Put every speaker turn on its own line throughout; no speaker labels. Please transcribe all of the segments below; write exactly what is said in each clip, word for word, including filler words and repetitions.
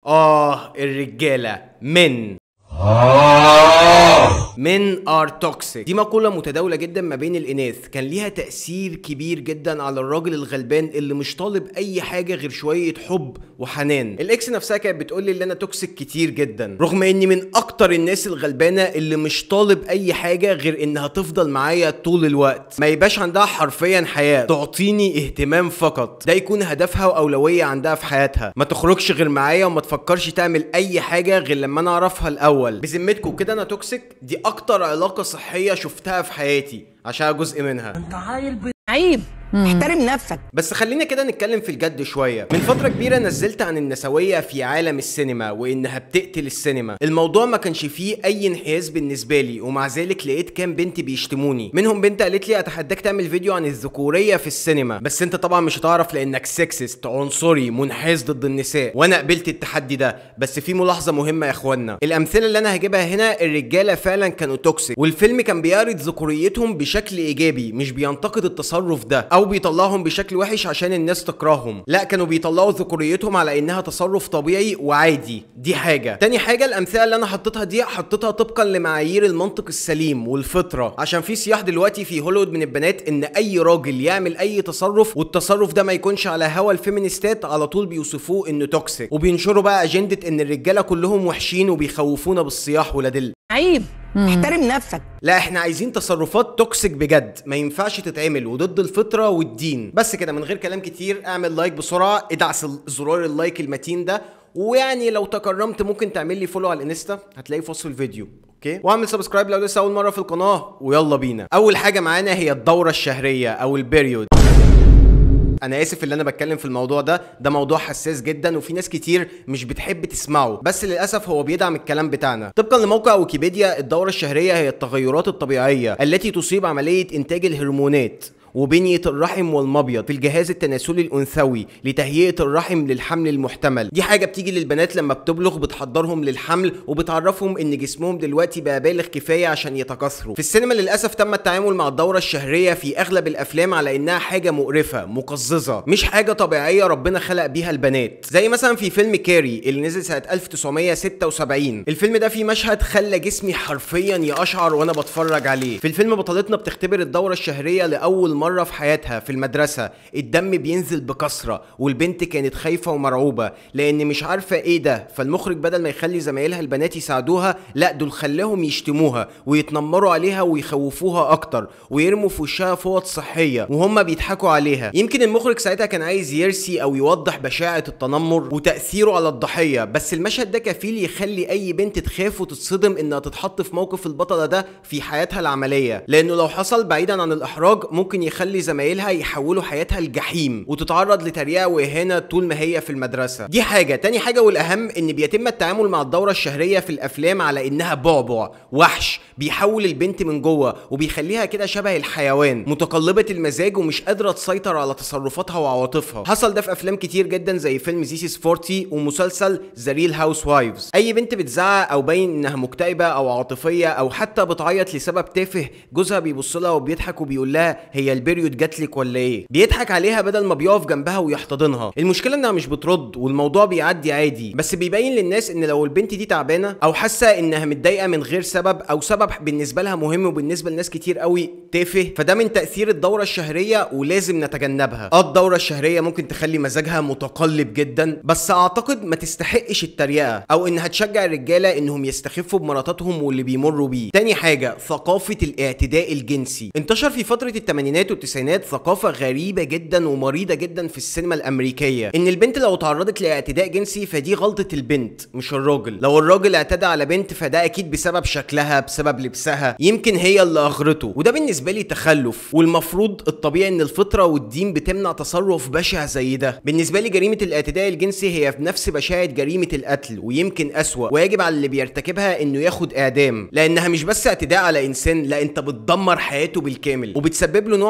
آه الرجالة من من ار توكسيك. دي مقولة متداولة جدا ما بين الإناث، كان ليها تأثير كبير جدا على الراجل الغلبان اللي مش طالب أي حاجة غير شوية حب وحنان. الإكس نفسها كانت بتقولي اللي أنا توكسيك كتير جدا، رغم إني من أكتر الناس الغلبانة اللي مش طالب أي حاجة غير إنها تفضل معايا طول الوقت، ما يبقاش عندها حرفيا حياة، تعطيني اهتمام فقط، ده يكون هدفها وأولوية عندها في حياتها، ما تخرجش غير معايا وما تفكرش تعمل أي حاجة غير لما أنا أعرفها الأول. بذمتكم كده أنا توكسيك؟ دي أكتر علاقة صحية شفتها في حياتي عشان جزء منها.
انت عيل عيب، احترم نفسك.
بس خلينا كده نتكلم في الجد شويه. من فتره كبيره نزلت عن النسويه في عالم السينما وانها بتقتل السينما. الموضوع ما كانش فيه اي انحياز بالنسبه لي، ومع ذلك لقيت كام بنت بيشتموني. منهم بنت قالت لي اتحداك تعمل فيديو عن الذكوريه في السينما، بس انت طبعا مش هتعرف لانك سكسست عنصري منحاز ضد النساء. وانا قبلت التحدي ده، بس في ملاحظه مهمه يا اخوانا. الامثله اللي انا هجيبها هنا الرجاله فعلا كانوا توكسيك، والفيلم كان بيعرض ذكوريتهم بشكل ايجابي، مش بينتقد التصرف ده او بيطلعهم بشكل وحش عشان الناس تكرههم، لا كانوا بيطلعوا ذكوريتهم على انها تصرف طبيعي وعادي. دي حاجه. تاني حاجه الامثله اللي انا حطيتها دي حطيتها طبقا لمعايير المنطق السليم والفطره، عشان في صياح دلوقتي في هوليوود من البنات ان اي راجل يعمل اي تصرف والتصرف ده ما يكونش على هوا الفيمينيستات على طول بيوصفوه انه توكسيك، وبينشروا بقى اجنده ان الرجاله كلهم وحشين وبيخوفونا بالصياح ولادل.
عيب، احترم نفسك.
لا احنا عايزين تصرفات توكسيك بجد، ما ينفعش تتعمل وضد الفطره والدين. بس كده من غير كلام كتير، اعمل لايك بسرعه، ادعس زرار اللايك المتين ده، ويعني لو تكرمت ممكن تعمل لي فولو على الانستا، هتلاقيه في وصف الفيديو، اوكي؟ واعمل سبسكرايب لو لسه اول مره في القناه، ويلا بينا. اول حاجه معانا هي الدوره الشهريه او البيريود. انا اسف اللي انا بتكلم في الموضوع ده، ده موضوع حساس جدا وفي ناس كتير مش بتحب تسمعه، بس للاسف هو بيدعم الكلام بتاعنا. طبقا لموقع ويكيبيديا، الدورة الشهرية هي التغيرات الطبيعية التي تصيب عملية انتاج الهرمونات وبنية الرحم والمبيض في الجهاز التناسلي الأنثوي لتهيئة الرحم للحمل المحتمل. دي حاجة بتيجي للبنات لما بتبلغ، بتحضرهم للحمل وبتعرفهم ان جسمهم دلوقتي بقى بالغ كفاية عشان يتكاثروا. في السينما للأسف تم التعامل مع الدورة الشهرية في أغلب الأفلام على إنها حاجة مقرفة مقززة، مش حاجة طبيعية ربنا خلق بيها البنات. زي مثلا في فيلم كاري اللي نزل سنة ألف وتسعمية ستة وسبعين. الفيلم ده فيه مشهد خلى جسمي حرفيا يقشعر وانا بتفرج عليه. في الفيلم بطلتنا بتختبر الدورة الشهرية لأول مرة في حياتها في المدرسة، الدم بينزل بكثرة والبنت كانت خايفة ومرعوبة لأن مش عارفة ايه ده. فالمخرج بدل ما يخلي زمايلها البنات يساعدوها، لا دول خلاهم يشتموها ويتنمروا عليها ويخوفوها أكتر ويرموا في وشها فوط صحية وهم بيضحكوا عليها. يمكن المخرج ساعتها كان عايز يرسي أو يوضح بشاعة التنمر وتأثيره على الضحية، بس المشهد ده كفيل يخلي أي بنت تخاف وتتصدم إنها تتحط في موقف البطلة ده في حياتها العملية، لأنه لو حصل بعيدا عن الإحراج ممكن يخلي زمايلها يحولوا حياتها الجحيم وتتعرض لتريقة وإهانة طول ما هي في المدرسة. دي حاجة. تاني حاجة والأهم إن بيتم التعامل مع الدورة الشهرية في الأفلام على إنها بعبع وحش بيحول البنت من جوه وبيخليها كده شبه الحيوان، متقلبة المزاج ومش قادرة تسيطر على تصرفاتها وعواطفها. حصل ده في أفلام كتير جدا زي فيلم This is forty ومسلسل The Real Housewives. أي بنت بتزعق أو باين إنها مكتئبة أو عاطفية أو حتى بتعيط لسبب تافه، جوزها بيبص لها وبيضحك وبيقول لها هي البيريود جاتلك ولا ايه؟ بيضحك عليها بدل ما بيقف جنبها ويحتضنها. المشكله انها مش بترد والموضوع بيعدي عادي، بس بيبين للناس ان لو البنت دي تعبانه او حاسه انها متضايقه من غير سبب او سبب بالنسبه لها مهم وبالنسبه لناس كتير قوي تافه، فده من تاثير الدوره الشهريه ولازم نتجنبها. اه الدوره الشهريه ممكن تخلي مزاجها متقلب جدا، بس اعتقد ما تستحقش التريقه او انها تشجع الرجاله انهم يستخفوا بمراتاتهم واللي بيمروا بيه. تاني حاجه ثقافه الاعتداء الجنسي. انتشر في فتره الثمانينات والتسعينات ثقافة غريبة جدا ومريضة جدا في السينما الأمريكية، إن البنت لو تعرضت لاعتداء جنسي فدي غلطة البنت مش الراجل. لو الراجل اعتدى على بنت فده أكيد بسبب شكلها، بسبب لبسها، يمكن هي اللي أغرته، وده بالنسبة لي تخلف. والمفروض الطبيعي إن الفطرة والدين بتمنع تصرف بشع زي ده. بالنسبة لي جريمة الاعتداء الجنسي هي في نفس بشاعة جريمة القتل ويمكن أسوأ، ويجب على اللي بيرتكبها إنه ياخد إعدام، لأنها مش بس اعتداء على إنسان، لا أنت بتدمر حياته بالكامل وبتسبب له نوع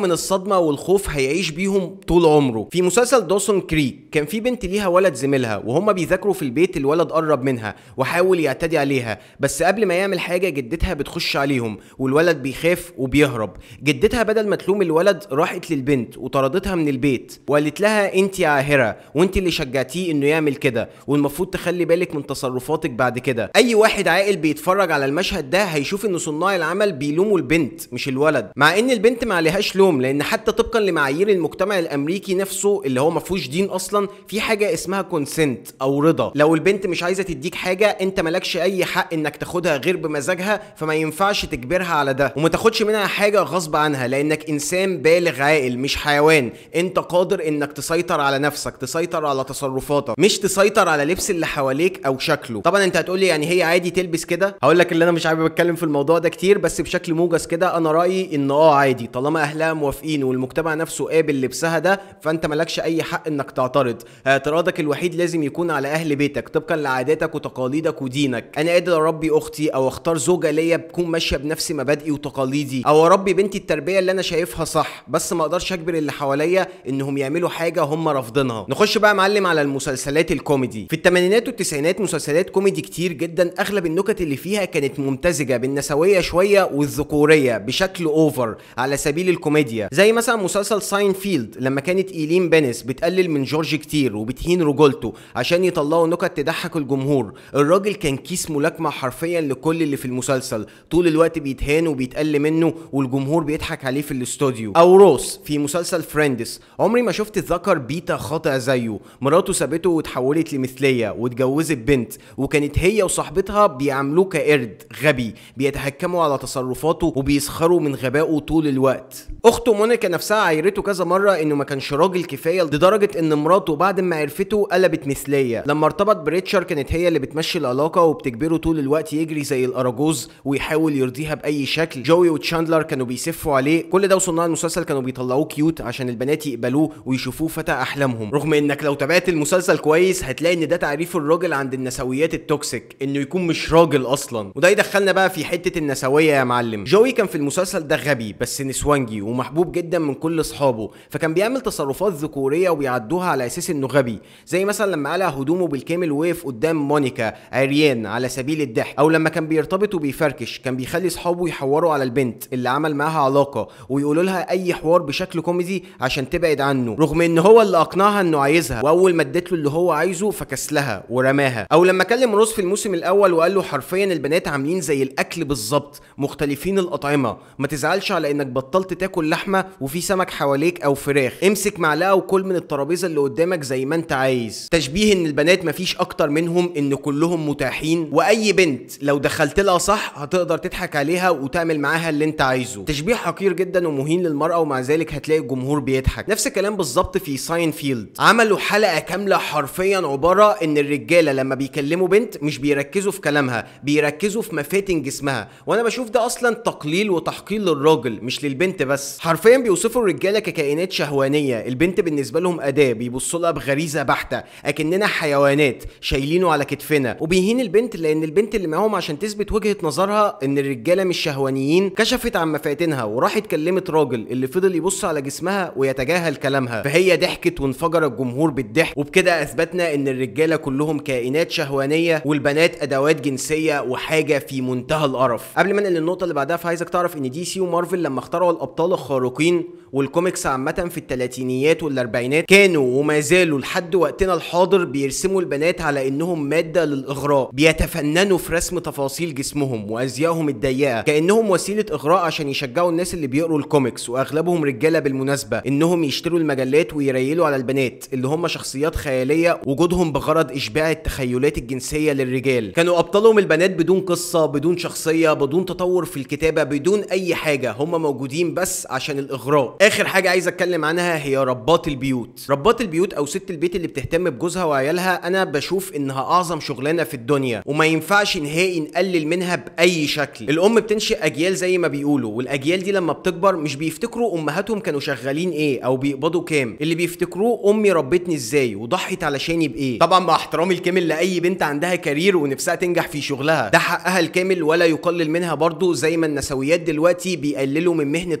من الصدمه والخوف هيعيش بيهم طول عمره. في مسلسل دوسون كريك كان في بنت ليها ولد زميلها وهم بيذاكروا في البيت، الولد قرب منها وحاول يعتدي عليها، بس قبل ما يعمل حاجه جدتها بتخش عليهم والولد بيخاف وبيهرب. جدتها بدل ما تلوم الولد راحت للبنت وطردتها من البيت وقالت لها انت يا عاهره وانت اللي شجعتيه انه يعمل كده، والمفروض تخلي بالك من تصرفاتك بعد كده. اي واحد عاقل بيتفرج على المشهد ده هيشوف ان صناع العمل بيلوموا البنت مش الولد، مع ان البنت ما عليهاش لوم، لان حتى طبقا لمعايير المجتمع الامريكي نفسه اللي هو ما فيهوش دين اصلا، في حاجه اسمها كونسنت او رضا. لو البنت مش عايزه تديك حاجه انت مالكش اي حق انك تاخدها غير بمزاجها، فما ينفعش تجبرها على ده وما تاخدش منها حاجه غصب عنها، لانك انسان بالغ عاقل مش حيوان. انت قادر انك تسيطر على نفسك، تسيطر على تصرفاتك، مش تسيطر على لبس اللي حواليك او شكله. طبعا انت هتقولي يعني هي عادي تلبس كده؟ هقول لك اللي انا مش حابب اتكلم في الموضوع ده كتير، بس بشكل موجز كده انا رايي ان اه عادي طالما اهلها موافقين والمجتمع نفسه قابل لبسها ده، فانت مالكش اي حق انك تعترض. اعتراضك الوحيد لازم يكون على اهل بيتك طبقا لعاداتك وتقاليدك ودينك. انا قادر اربي اختي او اختار زوجه ليا تكون ماشيه بنفس مبادئي وتقاليدي، او اربي بنتي التربيه اللي انا شايفها صح، بس ما اقدرش اجبر اللي حواليا انهم يعملوا حاجه هم رافضينها. نخش بقى معلم على المسلسلات الكوميدي. في الثمانينات والتسعينات مسلسلات كوميدي كتير جدا، اغلب النكت اللي فيها كانت ممتزجه بالنسويه شويه والذكوريه بشكل اوفر على سبيل الكوميديا، زي مثلا مسلسل ساينفيلد لما كانت ايلين بينس بتقلل من جورج كتير وبتهين رجولته عشان يطلعوا نكت تضحك الجمهور. الراجل كان كيس ملاكمه حرفيا لكل اللي في المسلسل، طول الوقت بيتهان وبيتقل منه والجمهور بيضحك عليه في الاستوديو. او روس في مسلسل فريندز، عمري ما شفت ذكر بيتا خاطئ زيه، مراته سابته واتحولت لمثليه واتجوزت بنت، وكانت هي وصاحبتها بيعاملوه كقرد غبي بيتحكموا على تصرفاته وبيسخروا من غبائه طول الوقت. اخته مونيكا نفسها عايرته كذا مره انه ما كانش راجل كفايه، لدرجه ان مراته بعد ما عرفته قلبت مثليه. لما ارتبط بريتشارد كانت هي اللي بتمشي العلاقه وبتجبره طول الوقت يجري زي الاراجوز ويحاول يرضيها باي شكل. جوي وتشاندلر كانوا بيسفوا عليه، كل ده وصناع المسلسل كانوا بيطلعوه كيوت عشان البنات يقبلوه ويشوفوه فتى احلامهم، رغم انك لو تابعت المسلسل كويس هتلاقي ان ده تعريف الراجل عند النسويات التوكسيك، انه يكون مش راجل اصلا. وده يدخلنا بقى في حته النسويه يا معلم. جوي كان في المسلسل ده غبي بس نسوانجي ومحبوب جدا من كل اصحابه، فكان بيعمل تصرفات ذكوريه وبيعدوها على اساس انه غبي، زي مثلا لما قلع هدومه بالكامل ووقف قدام مونيكا عريان على سبيل الضحك، او لما كان بيرتبط وبيفركش كان بيخلي اصحابه يحوروا على البنت اللي عمل معاها علاقه ويقولوا لها اي حوار بشكل كوميدي عشان تبعد عنه، رغم ان هو اللي اقنعها انه عايزها، واول ما ادت له اللي هو عايزه فكسلها ورماها. او لما كلم روز في الموسم الاول وقال له حرفيا البنات عاملين زي الاكل بالظبط، مختلفين الاطعمه، ما تزعلش على انك بطلت تاكل لحمه وفي سمك حواليك او فراخ، امسك معلقه وكل من الترابيزه اللي قدامك زي ما انت عايز. تشبيه ان البنات مفيش اكتر منهم، ان كلهم متاحين، واي بنت لو دخلت لها صح هتقدر تضحك عليها وتعمل معاها اللي انت عايزه. تشبيه حقير جدا ومهين للمراه، ومع ذلك هتلاقي الجمهور بيضحك. نفس الكلام بالظبط في ساينفيلد، عملوا حلقه كامله حرفيا عباره ان الرجاله لما بيكلموا بنت مش بيركزوا في كلامها، بيركزوا في مفاتن جسمها، وانا بشوف ده اصلا تقليل وتحقير للراجل مش للبنت بس. حرفيا بيوصفوا الرجاله ككائنات شهوانيه، البنت بالنسبه لهم اداه بيبصوا لها بغريزه بحته اكننا حيوانات شايلينه على كتفنا، وبيهين البنت لان البنت اللي معاهم عشان تثبت وجهه نظرها ان الرجاله مش شهوانيين كشفت عن مفاتنها وراحت كلمت راجل اللي فضل يبص على جسمها ويتجاهل كلامها، فهي ضحكت وانفجر الجمهور بالضحك، وبكده اثبتنا ان الرجاله كلهم كائنات شهوانيه والبنات ادوات جنسيه وحاجه في منتهى القرف. قبل ما انقل للنقطه اللي بعدها، فعايزك تعرف ان دي سي ومارفل لما اخترعوا الابطال الخارقين والكوميكس عامه في الثلاثينيات والاربعينات كانوا وما زالوا لحد وقتنا الحاضر بيرسموا البنات على انهم ماده للاغراء، بيتفننوا في رسم تفاصيل جسمهم وازيائهم الضيقه كانهم وسيله اغراء عشان يشجعوا الناس اللي بيقروا الكوميكس، واغلبهم رجاله بالمناسبه، انهم يشتروا المجلات ويريلوا على البنات اللي هم شخصيات خياليه وجودهم بغرض اشباع التخيلات الجنسيه للرجال. كانوا ابطالهم البنات بدون قصه، بدون شخصيه، بدون تطور في الكتابه، بدون اي حاجه، هم موجودين بس عشان الاغراء. اخر حاجه عايز اتكلم عنها هي ربات البيوت. ربات البيوت او ست البيت اللي بتهتم بجوزها وعيالها، انا بشوف انها اعظم شغلانه في الدنيا وما ينفعش نهائي نقلل منها باي شكل. الام بتنشئ اجيال زي ما بيقولوا، والاجيال دي لما بتكبر مش بيفتكروا امهاتهم كانوا شغالين ايه او بيقبضوا كام، اللي بيفتكروه امي ربتني ازاي وضحت علشاني بايه. طبعا مع احترامي الكامل لاي بنت عندها كارير ونفسها تنجح في شغلها، ده حقها الكامل ولا يقلل منها برضو، زي ما النسويات دلوقتي بيقللوا من مهنه ربة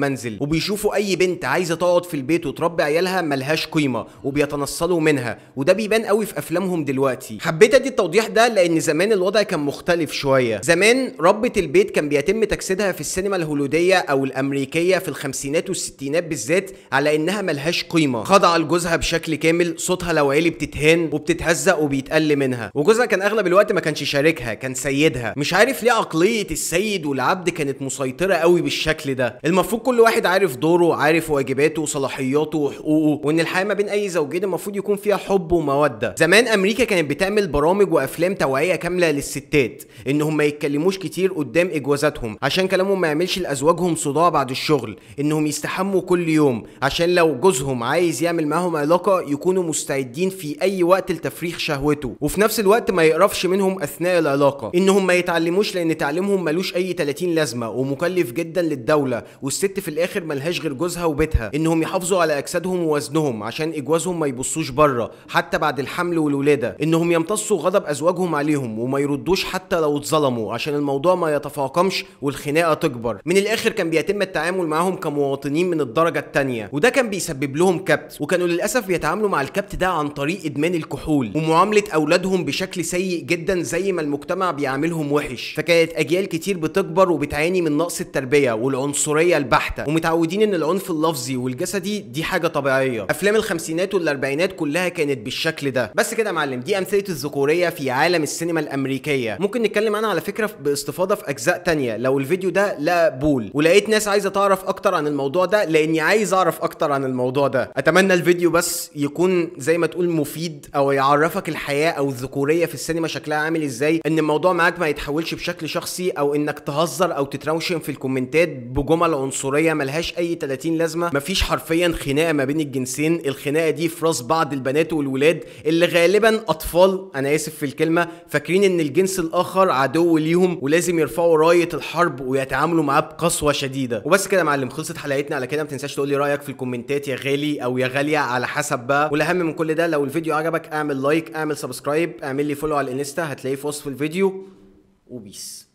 المنزل، وبيشوفوا اي بنت عايزه تقعد في البيت وتربي عيالها ملهاش قيمه وبيتنصلوا منها، وده بيبان قوي في افلامهم دلوقتي. حبيت ادي التوضيح ده لان زمان الوضع كان مختلف شويه. زمان ربة البيت كان بيتم تجسيدها في السينما الهوليوديه او الامريكيه في الخمسينات والستينات بالذات على انها ملهاش قيمه، خاضعه لجوزها بشكل كامل، صوتها لو عالي بتتهان وبتتهزق وبيتقل منها، وجوزها كان اغلب الوقت ما كانش شاركها، كان سيدها. مش عارف ليه عقليه السيد والعبد كانت مسيطره قوي بالشكل ده. المفروض كل واحد عارف دوره، عارف واجباته وصلاحياته وحقوقه، وان الحياه ما بين اي زوجين المفروض يكون فيها حب وموده. زمان امريكا كانت بتعمل برامج وافلام توعيه كامله للستات انهم ما يتكلموش كتير قدام اجوازاتهم عشان كلامهم ما يعملش لازواجهم صداع بعد الشغل، انهم يستحموا كل يوم عشان لو جوزهم عايز يعمل معاهم علاقه يكونوا مستعدين في اي وقت لتفريغ شهوته، وفي نفس الوقت ما يقرفش منهم اثناء العلاقه، انهم ما يتعلموش لان تعليمهم ملوش اي تلاتين لازمه ومكلف جدا للدوله، والست في الاخر ملهاش غير جوزها وبيتها، انهم يحافظوا على اجسادهم ووزنهم عشان اجوازهم ما يبصوش بره حتى بعد الحمل والولاده، انهم يمتصوا غضب ازواجهم عليهم وما يردوش حتى لو اتظلموا عشان الموضوع ما يتفاقمش والخناقه تكبر. من الاخر كان بيتم التعامل معاهم كمواطنين من الدرجه الثانيه، وده كان بيسبب لهم كبت، وكانوا للاسف بيتعاملوا مع الكبت ده عن طريق ادمان الكحول ومعامله اولادهم بشكل سيء جدا زي ما المجتمع بيعاملهم وحش. فكانت اجيال كتير بتكبر وبتعاني من نقص التربيه والعنصريه البحته، ومتعودين ان العنف اللفظي والجسدي دي حاجه طبيعيه. افلام الخمسينات والاربعينات كلها كانت بالشكل ده. بس كده يا معلم، دي امثله الذكوريه في عالم السينما الامريكيه، ممكن نتكلم عنها على فكره باستفاضه في اجزاء تانية لو الفيديو ده لا بول، ولقيت ناس عايزه تعرف اكتر عن الموضوع ده لاني عايز اعرف اكتر عن الموضوع ده. اتمنى الفيديو بس يكون زي ما تقول مفيد او يعرفك الحياه او الذكوريه في السينما شكلها عامل ازاي، ان الموضوع معاك ما يتحولش بشكل شخصي او انك تهزر او تتروشن في الكومنتات بجمل عنصريه ملهاش اي تلاتين لازمه. مفيش حرفيا خناقه ما بين الجنسين، الخناقه دي في راس بعض البنات والولاد اللي غالبا اطفال، انا اسف في الكلمه، فاكرين ان الجنس الاخر عدو ليهم ولازم يرفعوا رايه الحرب ويتعاملوا معاه بقسوه شديده. وبس كده يا معلم، خلصت حلقتنا على كده. ما تنساش تقول لي رايك في الكومنتات يا غالي او يا غاليه على حسب بقى، والاهم من كل ده لو الفيديو عجبك اعمل لايك، اعمل سبسكرايب، اعمل لي فولو على الانستا هتلاقيه في وصف الفيديو، وبيس.